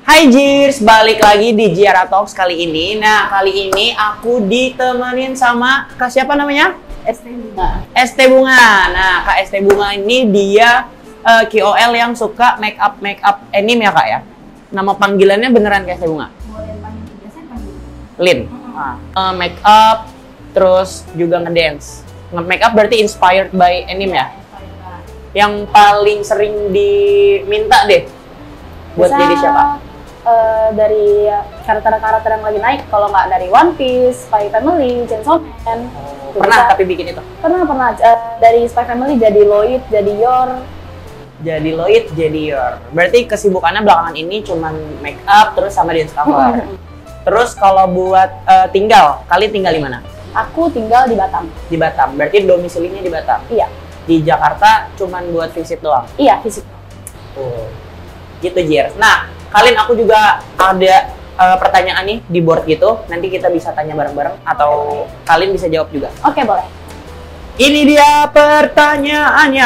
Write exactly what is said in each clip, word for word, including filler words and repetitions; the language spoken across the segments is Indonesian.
Hai Jirs, balik lagi di Jiara Talks kali ini. Nah, kali ini aku ditemenin sama Kak siapa namanya? S T Bunga. S T Bunga. Nah, Kak S T Bunga ini dia uh, K O L yang suka make up make up anime ya Kak ya? Nama panggilannya beneran Kak S T Bunga? Boleh panggil biasanya panggil Lin. Uh, uh, make up, terus juga ngedance. Nge-make up berarti inspired by anime ya? Yang paling sering diminta deh buat bisa, jadi siapa? Uh, dari karakter-karakter yang lagi naik, kalau nggak dari One Piece, Spy Family, Chainsaw Man. Oh, pernah bisa, tapi bikin itu? Pernah, pernah. Uh, dari Spy Family jadi Lloyd, jadi Yor. Jadi Lloyd, jadi Yor. Berarti kesibukannya belakangan ini cuman make up terus sama dance cover. Terus kalau buat uh, tinggal, kalian tinggal di mana? Aku tinggal di Batam. Di Batam. Berarti domisilinya di Batam? Iya. Di Jakarta cuman buat visit doang? Iya, visit. Oh. Gitu Jir. Nah, kalian aku juga ada uh, pertanyaan nih di board gitu. Nanti kita bisa tanya bareng-bareng atau kalian bisa jawab juga. Oke, boleh. Ini dia pertanyaannya.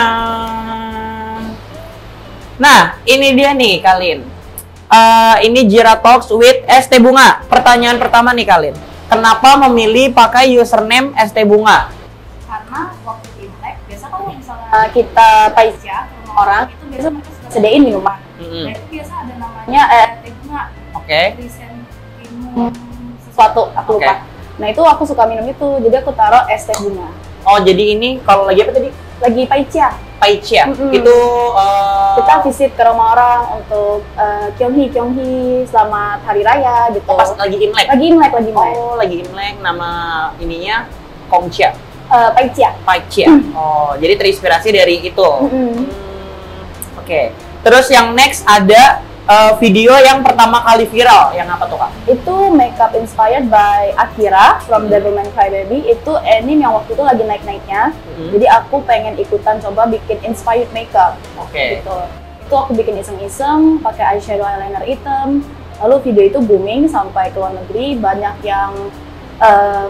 Nah, ini dia nih kalian. Uh, ini Jiara Talks with S T Bunga. Pertanyaan pertama nih kalian. Kenapa memilih pakai username S T Bunga? Karena waktu Imlek, biasa kalau misalnya kita paisya ke rumah orang, itu biasa mereka suka sediain minuman. Mm-hmm. Nah, itu biasa ada namanya eh, teh bunga. Oke. Okay. Present minum sesuatu, aku Okay. lupa. Nah, itu aku suka minum itu, jadi aku taruh es teh bunga. Oh, jadi ini kalau lagi apa tadi? Lagi paisya. Paisya. Mm-hmm. Itu uh... kita visit ke rumah orang untuk uh, kyonghi kyonghi selamat hari raya gitu. Oh, pas lagi Imlek. Lagi Imlek, lagi Imlek. Oh, lagi Imlek, nama ininya Kongxia. Uh, paisya. Paisya. Mm. Oh, jadi terinspirasi dari itu. Mm-hmm. Hmm, Oke. Okay. Terus yang next ada uh, video yang pertama kali viral, yang apa tuh Kak? Itu makeup inspired by Akira from hmm. Devilman Crybaby. Itu anime yang waktu itu lagi naik-naiknya. Hmm. Jadi aku pengen ikutan coba bikin inspired makeup. Oke. Okay. Gitu. Itu aku bikin iseng-iseng, pakai eyeshadow eyeliner hitam. Lalu video itu booming sampai ke luar negeri, banyak yang um,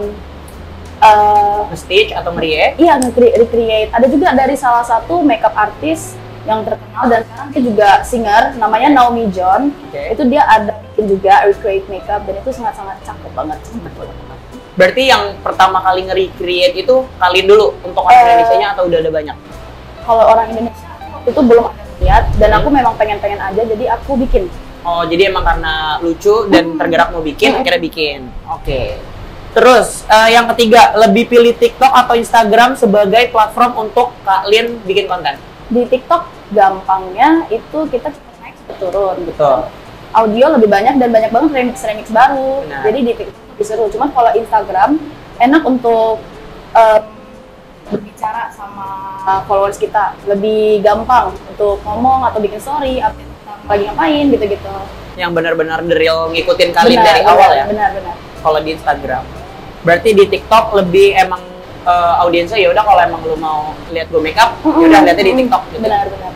uh, nge-stitch atau nge-recreate? Iya, nge-recreate. Ada juga dari salah satu makeup artist yang terkenal dan sekarang dia juga singer, namanya Naomi John. Okay. Itu dia ada bikin juga recreate makeup dan itu sangat-sangat cakep banget. Berarti yang pertama kali nge-recreate itu kalian dulu untuk orang uh, Indonesia-nya atau udah ada banyak? Kalau orang Indonesia itu belum ada lihat dan hmm. aku memang pengen-pengen aja, jadi aku bikin. Oh, jadi emang karena lucu dan tergerak mau bikin, akhirnya bikin. Oke. Okay. Terus uh, yang ketiga, lebih pilih TikTok atau Instagram sebagai platform untuk kalian bikin konten? Di TikTok gampangnya itu kita cepat naik cepat turun. Betul. Audio lebih banyak dan banyak banget remix-remix baru. Nah. Jadi di TikTok lebih seru. Cuman kalau Instagram enak untuk uh, berbicara sama followers kita. Lebih gampang untuk ngomong atau bikin story, update tentang lagi ngapain gitu-gitu. Yang benar-benar the real ngikutin kalian benar, dari benar, awal ya? Benar-benar. Kalau di Instagram. Berarti di TikTok lebih emang uh, audiensnya ya udah kalau emang lu mau lihat gue makeup, mm-hmm. ya udah lihatnya di TikTok gitu. Benar-benar.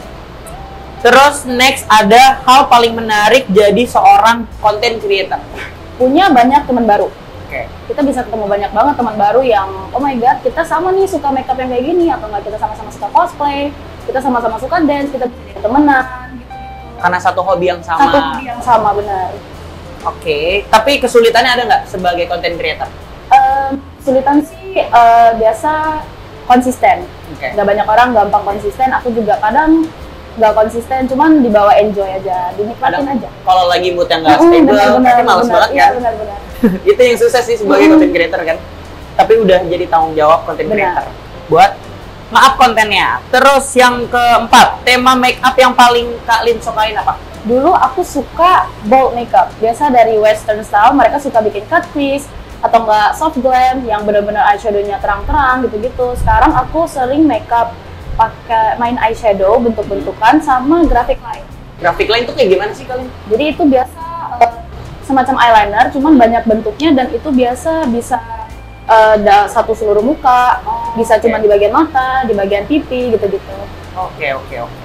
Terus next ada hal paling menarik jadi seorang content creator. Punya banyak teman baru. Oke. Okay. Kita bisa ketemu banyak banget teman baru yang oh my god, kita sama nih suka makeup yang kayak gini atau enggak kita sama-sama suka cosplay, kita sama-sama suka dance, kita bisa jadi temenan gitu. Karena satu hobi yang sama. Satu hobi yang sama, benar. Oke, okay. Tapi kesulitannya ada nggak sebagai content creator? Um, kesulitan sih uh, biasa konsisten. Okay. Gak banyak orang gampang konsisten. Aku juga kadang nggak konsisten, cuman dibawa enjoy aja, dinikmatin aja. Kalau lagi mood yang nggak stable, pasti males banget kan? Iya, benar-benar. Itu yang susah sih sebagai mm. content creator kan. Tapi udah jadi tanggung jawab content creator buat maaf kontennya. Terus yang keempat, tema make up yang paling Kak Lin sukain apa? Dulu aku suka bold makeup. Biasa dari western style, mereka suka bikin cut crease atau enggak soft glam yang benar-benar eyeshadow-nya terang-terang gitu-gitu. Sekarang aku sering makeup pakai main eyeshadow bentuk-bentukan sama graphic line. Graphic line itu kayak gimana sih kalian? Jadi itu biasa uh, semacam eyeliner, cuman banyak bentuknya dan itu biasa bisa uh, satu seluruh muka, oh, bisa okay. cuma di bagian mata, di bagian pipi gitu-gitu. Oke okay, oke okay, oke. Okay.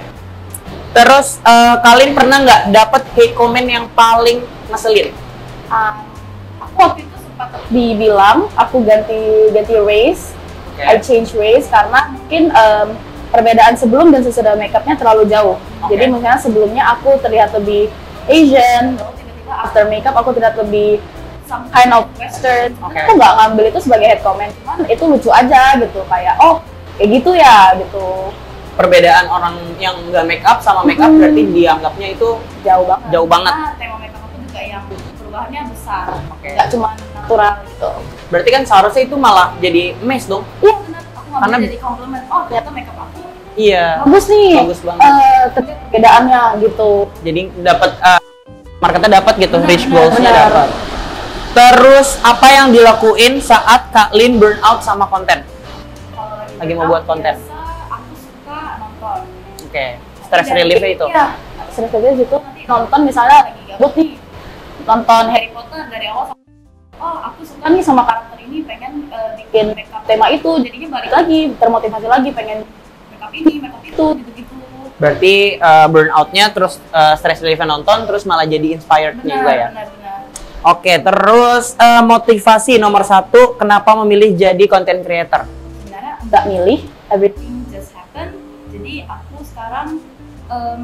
Terus uh, kalian pernah nggak dapet hate comment yang paling ngeselin? Uh, aku waktu itu sempat dibilang aku ganti ganti race, okay. I change race karena mungkin um, perbedaan sebelum dan sesudah makeupnya terlalu jauh. Okay. Jadi misalnya sebelumnya aku terlihat lebih Asian, after makeup aku terlihat lebih some kind of western. Okay. Aku nggak ngambil itu sebagai head comment, cuman itu lucu aja gitu, kayak oh kayak gitu ya gitu. Perbedaan orang yang nggak make up sama make up Hmm. berarti dianggapnya itu Jauh banget. jauh banget. Karena tema makeup aku juga yang perubahannya besar. Oke. Nggak cuma natural gitu. Berarti kan seharusnya itu malah jadi mes dong. Iya Benar, aku ngambil Karena- jadi komplimen. Oh ternyata makeup aku Iya. bagus nih. Bagus banget. Eh, terlihat perbedaannya gitu. Jadi dapat uh, marketnya dapat gitu, Benar, reach benar, goals-nya benar. dapat. Terus apa yang dilakuin saat Kak Lin burn out sama konten? kalau lagi, Lagi mau makeup, buat konten. Biasa aku suka nonton. Oke, stress relief-nya itu. Iya, stress relief itu nanti nonton misalnya lagi gabut nih, nonton Harry Potter dari awal sampai Oh aku suka kan nih sama karakter ini, pengen eh, bikin makeup tema itu, jadinya balik lagi, termotivasi lagi, pengen makeup ini, makeup itu, gitu-gitu. Berarti uh, burnout-nya terus uh, stress relief-nya nonton terus malah jadi inspired-nya Benar, juga ya. benar, benar. Oke, terus uh, motivasi nomor satu, kenapa memilih jadi content creator? Sebenarnya nggak milih everything. everything just happen. Jadi aku sekarang em,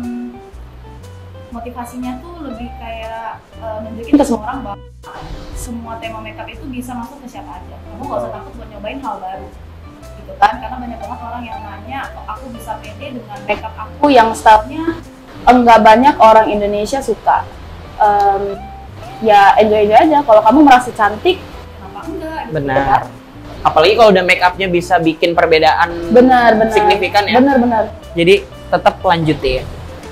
motivasinya tuh lebih kayak eh, nunjukin ke semua orang bahwa semua tema makeup itu bisa masuk ke siapa aja. Kamu gak usah takut buat nyobain hal baru, gitu kan? Karena banyak banget orang yang nanya, kok aku bisa pede dengan makeup aku Aku yang stylenya enggak banyak orang Indonesia suka. Em, ya enjoy enjoy aja. Kalau kamu merasa cantik, kenapa enggak? Gitu. Benar. Apalagi kalau udah make up-nya bisa bikin perbedaan benar benar. signifikan ya. Benar benar. Jadi tetap lanjutin.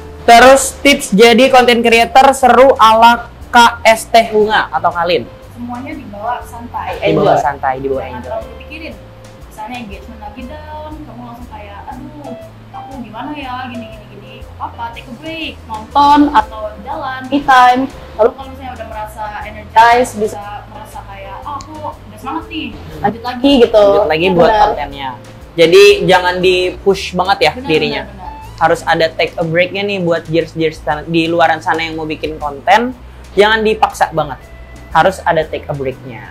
Terus tips jadi content creator seru ala Kak S T Hunga atau Kalin? Semuanya dibawa santai. Dibawa Enjoy. santai, dibawa Jangan enjoy. terlalu dipikirin. Misalnya engagement lagi down, kamu langsung kayak, aduh, aku gimana ya, gini gini gini. Apa? Take a break, nonton atau jalan. Me time. Lalu kalau misalnya udah merasa energized, bisa merasa kayak, oh aku udah semangat nih, Lanjut lagi gitu. Lanjut lagi buat Benar. kontennya. Jadi jangan di push banget ya benar, dirinya. benar, benar. Harus ada take a break-nya nih buat gears-gears sana- di luaran sana yang mau bikin konten. Jangan dipaksa banget. Harus ada take a break-nya.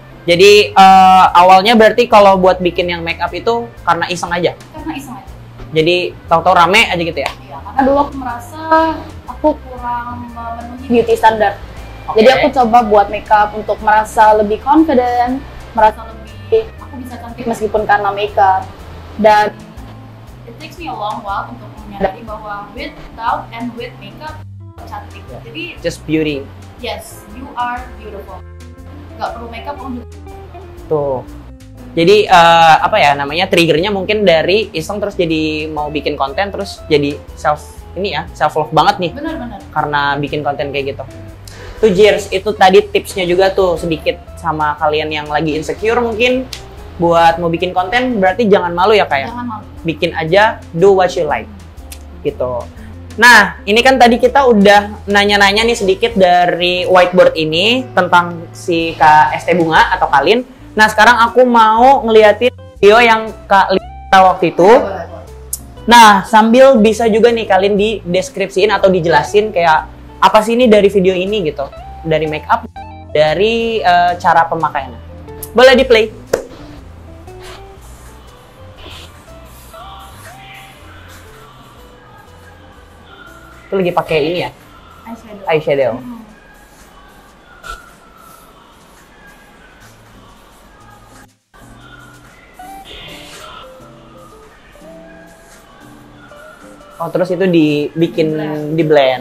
Jadi eh, awalnya berarti kalau buat bikin yang make up itu karena iseng aja. Karena iseng aja. Jadi tahu-tahu rame aja gitu ya. Iya, karena dulu aku merasa aku kurang memenuhi Beauty standar. Oke. Jadi aku coba buat makeup untuk merasa lebih confident, merasa lebih aku bisa cantik. meskipun karena makeup. Dan It takes me a long while untuk menyadari bahwa without and with makeup cantik. Ya. Jadi Just beauty. yes, you are beautiful. Gak perlu makeup, kamu juga Tuh. Jadi eh, apa ya namanya triggernya mungkin dari iseng terus jadi mau bikin konten terus jadi self ini ya self love banget nih benar-benar. karena bikin konten kayak gitu. Tuh Jirs, itu tadi tipsnya juga tuh sedikit sama kalian yang lagi insecure mungkin buat mau bikin konten berarti jangan malu ya kayak Jangan malu. bikin aja, do what you like gitu. Nah, ini kan tadi kita udah nanya-nanya nih sedikit dari whiteboard ini tentang si Kak S T Bunga atau Kalin. Nah, sekarang aku mau ngeliatin video yang Kak Lita waktu itu. Nah, sambil bisa juga nih kalian di deskripsiin atau dijelasin kayak apa sih ini dari video ini gitu. Dari make up, dari eh, cara pemakaiannya. Boleh di play. Itu lagi pakai ini ya, Eyeshadow. eyeshadow. Hmm. Oh, terus itu dibikin Blend. di blend.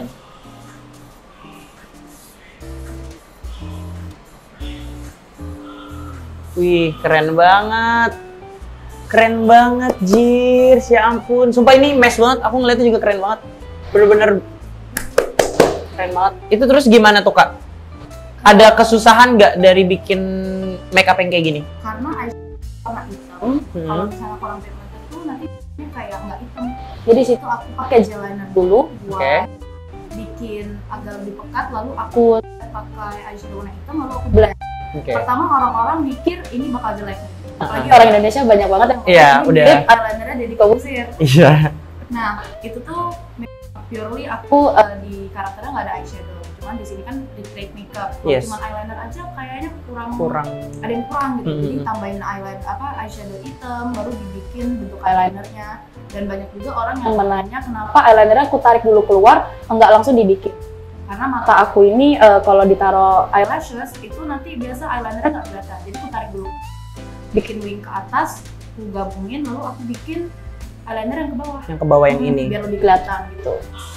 Wih, keren banget. Keren banget, Jirs. Ya ampun. Sumpah ini mes banget. Aku ngeliatnya juga keren banget. Bener-bener keren banget. Itu terus gimana tuh, Kak? Ada kesusahan nggak dari bikin makeup yang kayak gini? Karena eyeshadow warna hitam, Hmm. kalau misalnya kurang pigmented tuh nanti kayak nggak hitam. jadi situ aku pakai eyeliner dulu Buat Oke. bikin agak lebih pekat, lalu aku aku pakai eyeshadow warna hitam, lalu aku blend. Oke. Pertama orang-orang mikir ini bakal jelek. Apalagi Orang Indonesia banyak banget yang Iya, ini udah. mirip eyelinernya Deddy Corbuzier. Iya. Nah, itu tuh purely aku eh, di karakternya nggak ada eyeshadow. Cuman di sini kan recreate makeup. Kalau Yes. cuma eyeliner aja kayaknya kurang, Kurang. ada yang kurang gitu. Hmm, Jadi hmm. tambahin eyeliner apa eyeshadow hitam baru dibikin bentuk eyelinernya. Dan banyak juga orang yang yang menanya kenapa eyelinernya aku tarik dulu keluar, enggak langsung dibikin. Karena mata Mata aku ini uh, kalau ditaruh eyelash eyelashes itu nanti biasa eyelinernya nggak kelihatan. Jadi aku tarik dulu, bikin wing ke atas, aku gabungin, lalu aku bikin eyeliner yang ke bawah. Yang ke bawah yang Hmm, ini. biar lebih kelihatan gitu.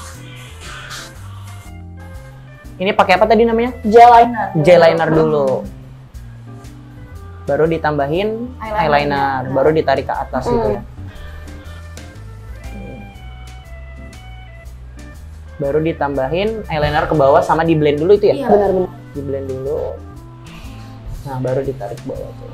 Ini pakai apa tadi namanya? gel liner. Gel liner dulu. Baru ditambahin eyeliner, Eyeliner. baru ditarik ke atas Hmm. gitu ya. Baru ditambahin eyeliner ke bawah sama di blend dulu itu ya? Iya. Benar-benar. Di blend dulu. Nah, baru ditarik ke bawah tuh.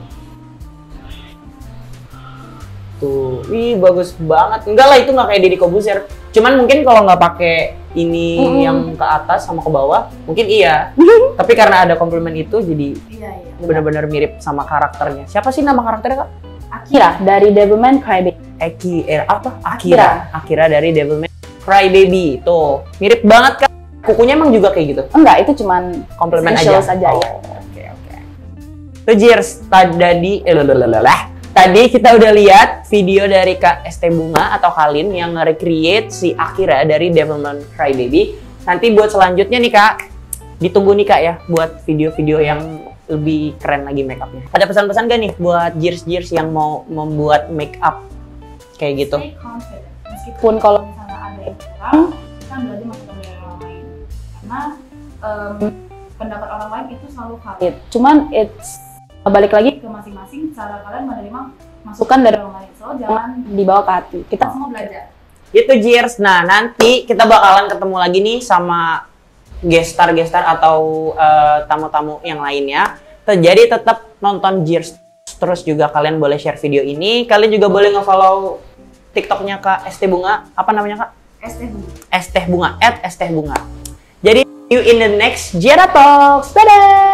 Tuh, wih bagus banget. Enggak lah, itu nggak kayak Deddy Corbuzier. Cuman mungkin kalau nggak pakai ini Mm-mm. yang ke atas sama ke bawah, mungkin iya. Tapi karena ada komplement itu, jadi Iya, iya. benar-benar mirip sama karakternya. Siapa sih nama karakternya, Kak? Akira dari Devilman Crybaby. Eki, eh, apa? Akira. Akira. Akira dari Devilman Crybaby. Tuh, mirip banget, Kak. Kukunya emang juga kayak gitu. Enggak, itu cuman Komplement Essential aja. saja, Oh, ya. Oke, oke. Tuh, Jirs, tadi eh, lalalalala. Tadi kita udah lihat video dari Kak Este Bunga atau Kalin yang nge-recreate si Akira dari Devilman Crybaby. Nanti buat selanjutnya nih, Kak, ditunggu nih, Kak, ya, buat video-video yang lebih keren lagi makeupnya. Ada pesan-pesan gak nih buat Jirs-Jirs yang mau membuat makeup kayak gitu? Stay confident. Meskipun pun kalau misalnya ada yang kurang, kita belajar masukan dari orang lain. Karena em, pendapat orang lain itu selalu valid. it. Cuman it's balik lagi Ke masing-masing cara kalian menerima masukan masukan dari dari orang lain. So jangan dibawa ke hati. kita Kita semua belajar. Itu Jirs. Nah, nanti kita bakalan ketemu lagi nih sama gestar-gestar atau eh, tamu-tamu yang lainnya. Jadi tetap nonton Jirs. Terus juga kalian boleh share video ini. Kalian juga boleh nge-follow TikToknya Kak Este Bunga. Apa namanya, Kak? S T Esteh Bunga. At Esteh Bunga. Jadi, see you in the next Jera Talks. Dadah!